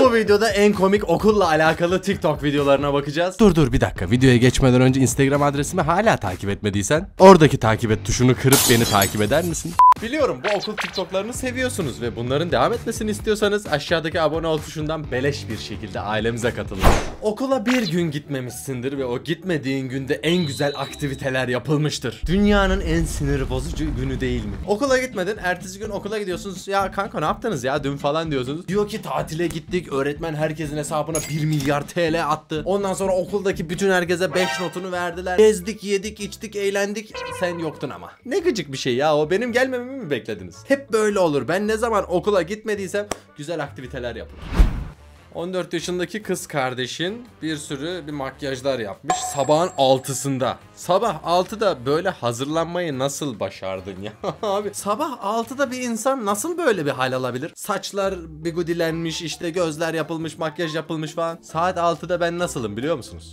Bu videoda en komik okulla alakalı TikTok videolarına bakacağız. Dur bir dakika, videoya geçmeden önce Instagram adresimi hala takip etmediysen oradaki takip et tuşunu kırıp beni takip eder misin? Biliyorum bu okul TikTok'larını seviyorsunuz ve bunların devam etmesini istiyorsanız aşağıdaki abone ol tuşundan beleş bir şekilde ailemize katılın. Okula bir gün gitmemişsindir ve o gitmediğin günde en güzel aktiviteler yapılmıştır. Dünyanın en sinir bozucu günü değil mi? Okula gitmedin, ertesi gün okula gidiyorsunuz. Ya kanka ne yaptınız ya dün falan diyorsunuz. Diyor ki tatile gittik, öğretmen herkesin hesabına 1 milyar TL attı. Ondan sonra okuldaki bütün herkese 5 notunu verdiler. Gezdik, yedik, içtik, eğlendik. Sen yoktun ama. Ne gıcık bir şey ya o, benim gelmemi mi beklediniz? Hep böyle olur. Ben ne zaman okula gitmediysem güzel aktiviteler yapılır. 14 yaşındaki kız kardeşin bir sürü makyajlar yapmış sabahın 6'sında. Sabah 6'da böyle hazırlanmayı nasıl başardın ya abi? Sabah 6'da bir insan nasıl böyle bir hal alabilir? Saçlar bigudilenmiş, işte gözler yapılmış, makyaj yapılmış falan. Saat 6'da ben nasılım biliyor musunuz?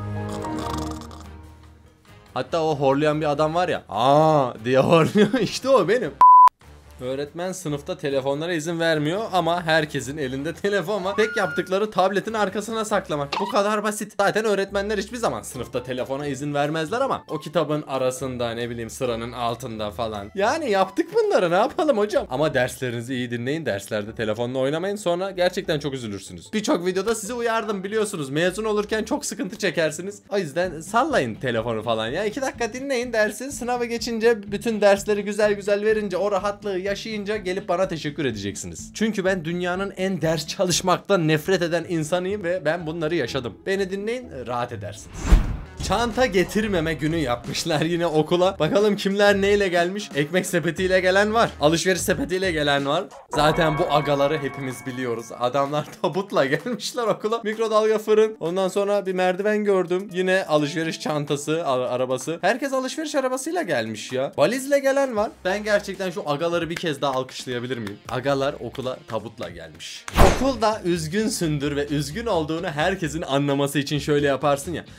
Hatta o horlayan bir adam var ya, aa diye horluyor, işte o benim. Öğretmen sınıfta telefonlara izin vermiyor ama herkesin elinde telefon var. Tek yaptıkları tabletin arkasına saklamak. Bu kadar basit. Zaten öğretmenler hiçbir zaman sınıfta telefona izin vermezler ama o kitabın arasında, ne bileyim sıranın altında falan. Yani yaptık bunları, ne yapalım hocam? Ama derslerinizi iyi dinleyin. Derslerde telefonla oynamayın, sonra gerçekten çok üzülürsünüz. Birçok videoda sizi uyardım biliyorsunuz. Mezun olurken çok sıkıntı çekersiniz. O yüzden sallayın telefonu falan ya. 2 dakika dinleyin dersi. Sınava geçince, bütün dersleri güzel güzel verince, o rahatlığı yaşayınca gelip bana teşekkür edeceksiniz. Çünkü ben dünyanın en ders çalışmaktan nefret eden insanıyım ve ben bunları yaşadım. Beni dinleyin, rahat edersiniz. Çanta getirmeme günü yapmışlar yine okula. Bakalım kimler neyle gelmiş? Ekmek sepetiyle gelen var. Alışveriş sepetiyle gelen var. Zaten bu agaları hepimiz biliyoruz. Adamlar tabutla gelmişler okula. Mikrodalga fırın. Ondan sonra bir merdiven gördüm. Yine alışveriş çantası, arabası. Herkes alışveriş arabasıyla gelmiş ya. Valizle gelen var. Ben gerçekten şu agaları bir kez daha alkışlayabilir miyim? Agalar okula tabutla gelmiş. Okulda üzgünsündür ve üzgün olduğunu herkesin anlaması için şöyle yaparsın ya.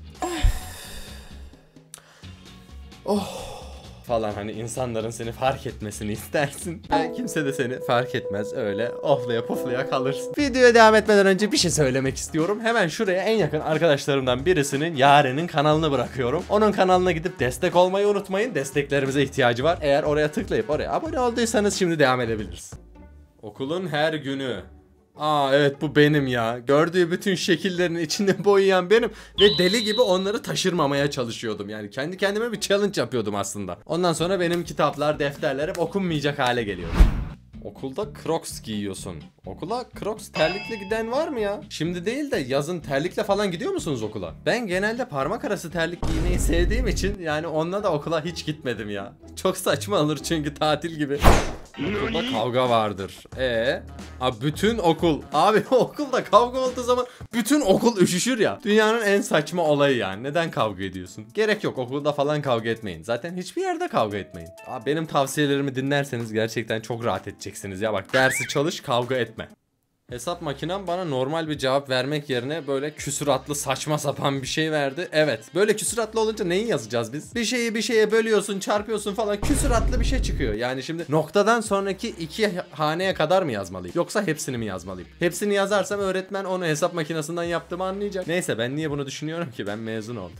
Falan, hani insanların seni fark etmesini istersin. Kimse de seni fark etmez, öyle oflaya puflaya kalırsın. Videoya devam etmeden önce bir şey söylemek istiyorum. Hemen şuraya en yakın arkadaşlarımdan birisinin, Yaren'in kanalını bırakıyorum. Onun kanalına gidip destek olmayı unutmayın. Desteklerimize ihtiyacı var. Eğer oraya tıklayıp oraya abone olduysanız şimdi devam edebiliriz. Okulun her günü. Aa evet, bu benim ya. Gördüğü bütün şekillerin içinde boyayan benim. Ve deli gibi onları taşırmamaya çalışıyordum. Yani kendi kendime bir challenge yapıyordum aslında. Ondan sonra benim kitaplar, defterler hep okunmayacak hale geliyor. Okulda Crocs giyiyorsun. Okula Crocs terlikle giden var mı ya? Şimdi değil de yazın terlikle falan gidiyor musunuz okula? Ben genelde parmak arası terlik giymeyi sevdiğim için yani onunla da okula hiç gitmedim ya. Çok saçma olur çünkü tatil gibi. Okulda kavga vardır. Abi bütün okul. Abi okulda kavga olduğu zaman bütün okul üşüşür ya. Dünyanın en saçma olayı yani. Neden kavga ediyorsun? Gerek yok, okulda falan kavga etmeyin. Zaten hiçbir yerde kavga etmeyin. Abi benim tavsiyelerimi dinlerseniz gerçekten çok rahat edeceksiniz ya. Bak, dersi çalış, kavga etme. Hesap makinem bana normal bir cevap vermek yerine böyle küsuratlı saçma sapan bir şey verdi. Evet, böyle küsuratlı olunca neyi yazacağız biz? Bir şeyi bir şeye bölüyorsun, çarpıyorsun falan, küsuratlı bir şey çıkıyor. Yani şimdi noktadan sonraki 2 haneye kadar mı yazmalıyım? Yoksa hepsini mi yazmalıyım? Hepsini yazarsam öğretmen onu hesap makinesinden yaptığımı anlayacak. Neyse, ben niye bunu düşünüyorum ki? Ben mezun oldum.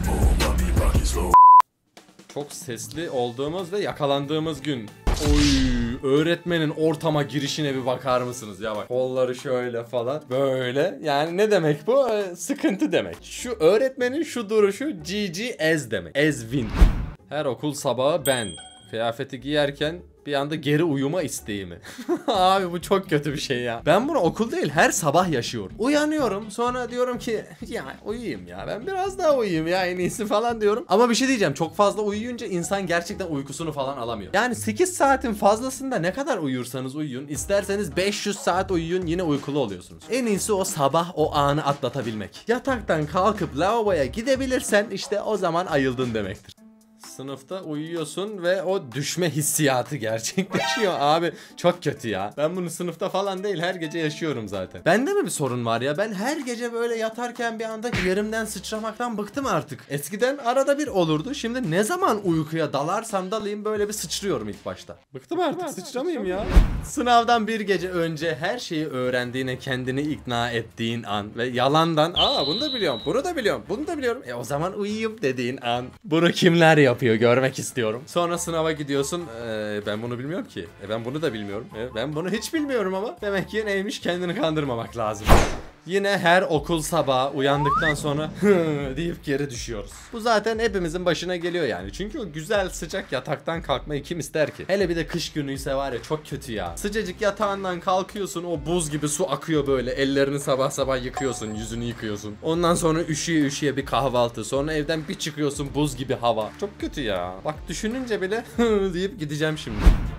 Çok sesli olduğumuz ve yakalandığımız gün. Oy, öğretmenin ortama girişine bir bakar mısınız ya, bak kolları şöyle falan böyle, yani ne demek bu? Sıkıntı demek. Şu öğretmenin şu duruşu GG as demek, as win. Her okul sabahı ben kıyafeti giyerken bir anda geri uyuma isteği mi? Abi bu çok kötü bir şey ya. Ben bunu okul değil, her sabah yaşıyorum. Uyanıyorum, sonra diyorum ki ya uyuyayım ya, ben biraz daha uyuyayım ya en iyisi falan diyorum. Ama bir şey diyeceğim, çok fazla uyuyunca insan gerçekten uykusunu falan alamıyor. Yani 8 saatin fazlasında ne kadar uyursanız uyuyun, isterseniz 500 saat uyuyun, yine uykulu oluyorsunuz. En iyisi o sabah o anı atlatabilmek. Yataktan kalkıp lavaboya gidebilirsen işte o zaman ayıldın demektir. Sınıfta uyuyorsun ve o düşme hissiyatı gerçekleşiyor. Abi çok kötü ya. Ben bunu sınıfta falan değil her gece yaşıyorum zaten. Bende mi bir sorun var ya? Ben her gece böyle yatarken bir anda yerimden sıçramaktan bıktım artık. Eskiden arada bir olurdu. Şimdi ne zaman uykuya dalarsam dalayım böyle bir sıçrıyorum ilk başta. Bıktım artık, sıçramayayım ya. Sınavdan bir gece önce her şeyi öğrendiğine kendini ikna ettiğin an ve yalandan bunu da biliyorum, bunu da biliyorum, bunu da biliyorum. O zaman uyuyayım dediğin an. Bunu kimler yapıyor görmek istiyorum. Sonra sınava gidiyorsun. Ben bunu bilmiyorum ki. Ben bunu da bilmiyorum. Ben bunu hiç bilmiyorum ama demek ki neymiş, kendini kandırmamak lazım. Yine her okul sabahı uyandıktan sonra deyip geri düşüyoruz. Bu zaten hepimizin başına geliyor yani. Çünkü o güzel sıcak yataktan kalkmayı kim ister ki? Hele bir de kış günüyse var ya, çok kötü ya. Sıcacık yatağından kalkıyorsun, o buz gibi su akıyor böyle. Ellerini sabah sabah yıkıyorsun, yüzünü yıkıyorsun. Ondan sonra üşüye üşüye bir kahvaltı. Sonra evden bir çıkıyorsun, buz gibi hava. Çok kötü ya. Bak düşününce bile deyip gideceğim şimdi.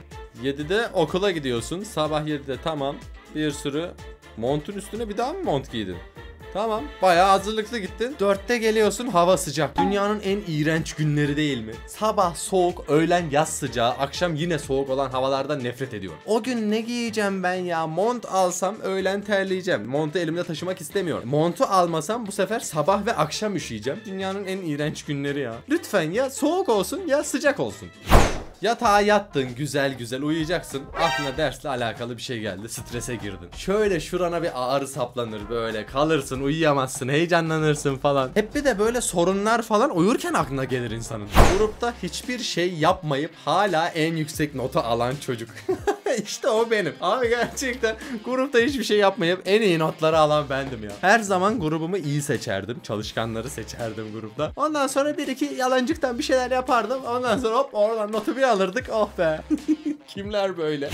7'de okula gidiyorsun. Sabah 7'de tamam. Bir sürü montun üstüne bir daha mı mont giydin? Tamam, bayağı hazırlıklı gittin. 4'te geliyorsun, hava sıcak. Dünyanın en iğrenç günleri değil mi? Sabah soğuk, öğlen yaz sıcağı, akşam yine soğuk olan havalardan nefret ediyorum. O gün ne giyeceğim ben ya? Mont alsam öğlen terleyeceğim. Montu elimde taşımak istemiyorum. Montu almasam bu sefer sabah ve akşam üşüyeceğim. Dünyanın en iğrenç günleri ya. Lütfen ya soğuk olsun ya sıcak olsun. Yatağa yattın, güzel güzel uyuyacaksın. Aklına dersle alakalı bir şey geldi, strese girdin. Şöyle şurana bir ağrı saplanır, böyle kalırsın, uyuyamazsın, heyecanlanırsın falan. Hep bir de böyle sorunlar falan uyurken aklına gelir insanın. Grupta hiçbir şey yapmayıp hala en yüksek notu alan çocuk. İşte o benim. Abi gerçekten grupta hiçbir şey yapmayıp en iyi notları alan bendim ya. Her zaman grubumu iyi seçerdim. Çalışkanları seçerdim grupta. Ondan sonra bir iki yalancıktan bir şeyler yapardım. Ondan sonra hop oradan notu bir alırdık. Oh be. Kimler böyle?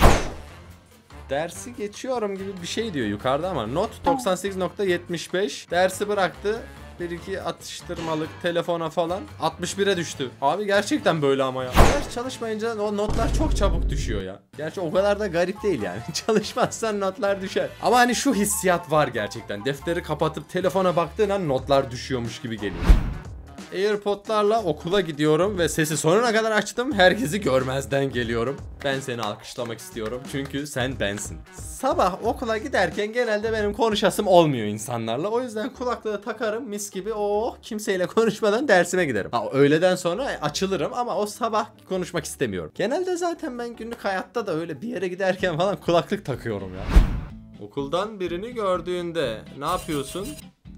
Dersi geçiyorum gibi bir şey diyor yukarıda ama not 98.75. Dersi bıraktı. Bir iki atıştırmalık telefona falan 61'e düştü. Abi gerçekten böyle ama ya. Ders çalışmayınca o notlar çok çabuk düşüyor ya. Gerçi o kadar da garip değil yani. Çalışmazsan notlar düşer. Ama hani şu hissiyat var gerçekten. Defteri kapatıp telefona baktığın an notlar düşüyormuş gibi geliyor. AirPod'larla okula gidiyorum ve sesi sonuna kadar açtım. Herkesi görmezden geliyorum. Ben seni alkışlamak istiyorum çünkü sen bensin. Sabah okula giderken genelde benim konuşasım olmuyor insanlarla. O yüzden kulaklığı takarım mis gibi, kimseyle konuşmadan dersime giderim. Öğleden sonra açılırım ama o sabah konuşmak istemiyorum. Genelde zaten ben günlük hayatta da öyle bir yere giderken falan kulaklık takıyorum ya. Okuldan birini gördüğünde ne yapıyorsun?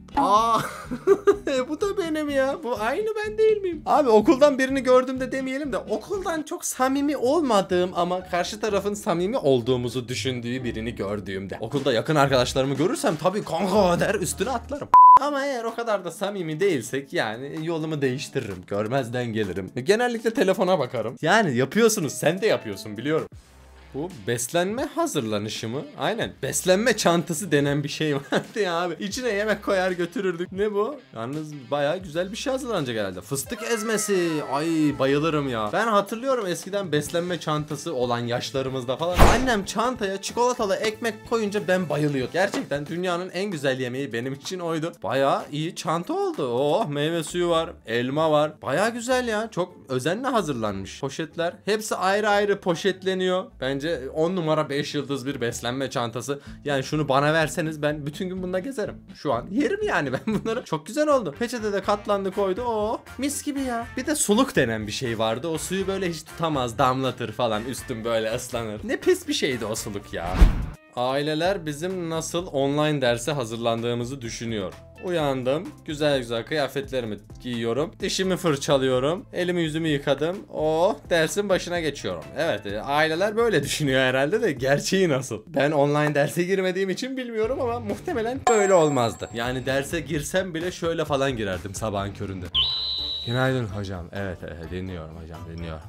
Bu da benim ya. Bu aynı ben değil miyim? Abi okuldan birini gördüğümde demeyelim de okuldan çok samimi olmadığım ama karşı tarafın samimi olduğumuzu düşündüğü birini gördüğümde. Okulda yakın arkadaşlarımı görürsem tabii kanka der üstüne atlarım. Ama eğer o kadar da samimi değilsek yani yolumu değiştiririm. Görmezden gelirim. Genellikle telefona bakarım. Yani yapıyorsunuz, sen de yapıyorsun biliyorum. Bu beslenme hazırlanışı mı? Aynen. Beslenme çantası denen bir şey vardı ya abi. İçine yemek koyar götürürdük. Ne bu? Yalnız bayağı güzel bir şey hazırlanacak herhalde. Fıstık ezmesi. Ay bayılırım ya. Ben hatırlıyorum eskiden beslenme çantası olan yaşlarımızda falan. Annem çantaya çikolatalı ekmek koyunca ben bayılıyordum. Gerçekten dünyanın en güzel yemeği benim için oydu. Bayağı iyi çanta oldu. Oh, meyve suyu var. Elma var. Bayağı güzel ya. Çok özenle hazırlanmış. Poşetler. Hepsi ayrı ayrı poşetleniyor. Bence 10 numara 5 yıldız bir beslenme çantası. Yani şunu bana verseniz ben bütün gün bunda gezerim. Şu an yerim yani ben bunları. Çok güzel oldu. Peçete de katlandı koydu. Mis gibi ya. Bir de suluk denen bir şey vardı. O suyu böyle hiç tutamaz, damlatır falan. Üstüm böyle ıslanır. Ne pis bir şeydi o suluk ya. Aileler bizim nasıl online derse hazırlandığımızı düşünüyor. Uyandım, güzel güzel kıyafetlerimi giyiyorum, dişimi fırçalıyorum, elimi yüzümü yıkadım, dersin başına geçiyorum. Evet, aileler böyle düşünüyor herhalde de gerçeği nasıl? Ben online derse girmediğim için bilmiyorum ama muhtemelen böyle olmazdı. Yani derse girsem bile şöyle falan girerdim sabahın köründe. Günaydın hocam. Evet, dinliyorum hocam, dinliyorum.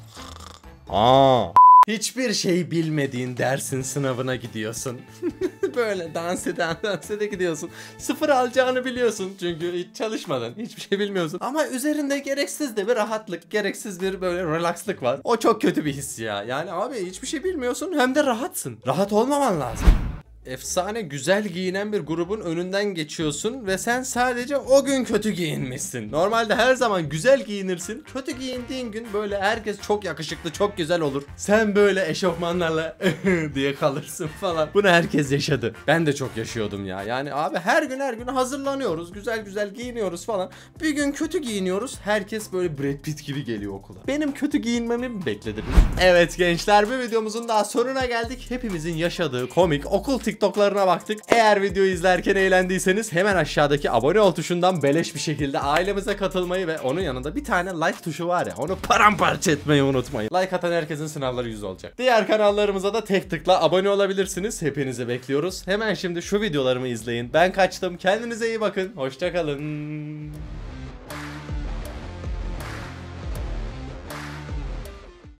Hiçbir şey bilmediğin dersin sınavına gidiyorsun. Böyle dans ede gidiyorsun. Sıfır alacağını biliyorsun çünkü hiç çalışmadın, hiçbir şey bilmiyorsun. Ama üzerinde gereksiz de bir rahatlık, gereksiz bir böyle relaxlık var. O çok kötü bir his ya. Yani abi hiçbir şey bilmiyorsun hem de rahatsın. Rahat olmaman lazım. efsane güzel giyinen bir grubun önünden geçiyorsun ve sen sadece o gün kötü giyinmişsin. Normalde her zaman güzel giyinirsin. Kötü giyindiğin gün böyle herkes çok yakışıklı, çok güzel olur. Sen böyle eşofmanlarla diye kalırsın falan. Bunu herkes yaşadı. Ben de çok yaşıyordum ya. Yani abi her gün hazırlanıyoruz. Güzel güzel giyiniyoruz falan. Bir gün kötü giyiniyoruz. Herkes böyle Brad Pitt gibi geliyor okula. Benim kötü giyinmemi mi beklediniz? Evet gençler, bir videomuzun daha sonuna geldik. Hepimizin yaşadığı komik okul TikTok'larına baktık. Eğer videoyu izlerken eğlendiyseniz hemen aşağıdaki abone ol tuşundan beleş bir şekilde ailemize katılmayı ve onun yanında bir tane like tuşu var ya, onu paramparça etmeyi unutmayın. Like atan herkesin sınavları 100 olacak. Diğer kanallarımıza da tek tıkla abone olabilirsiniz. Hepinizi bekliyoruz. Hemen şimdi şu videolarımı izleyin. Ben kaçtım. Kendinize iyi bakın. Hoşça kalın.